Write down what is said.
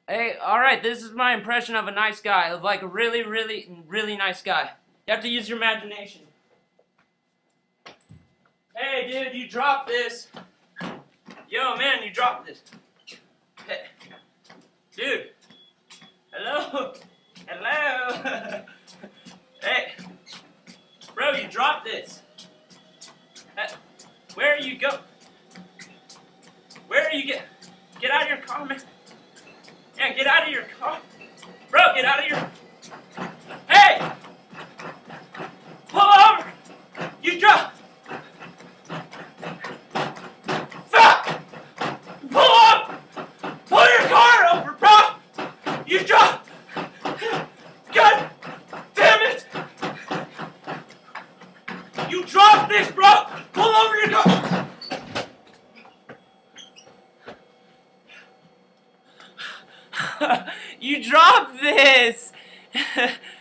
Hey, alright, this is my impression of a nice guy, of like a really, really, really nice guy. You have to use your imagination. Hey, dude, you dropped this. Yo, man, you dropped this. Hey, dude. Hello? Hello? Hey, bro, you dropped this. Hey, where are you go? Where are you get out of your car, man. Yeah, get out of your car. Bro, get out of your... Hey! Pull over! You drop... Fuck! Pull up! Pull your car over, bro! You drop... God damn it! You dropped this, bro! Pull over your car! You dropped this!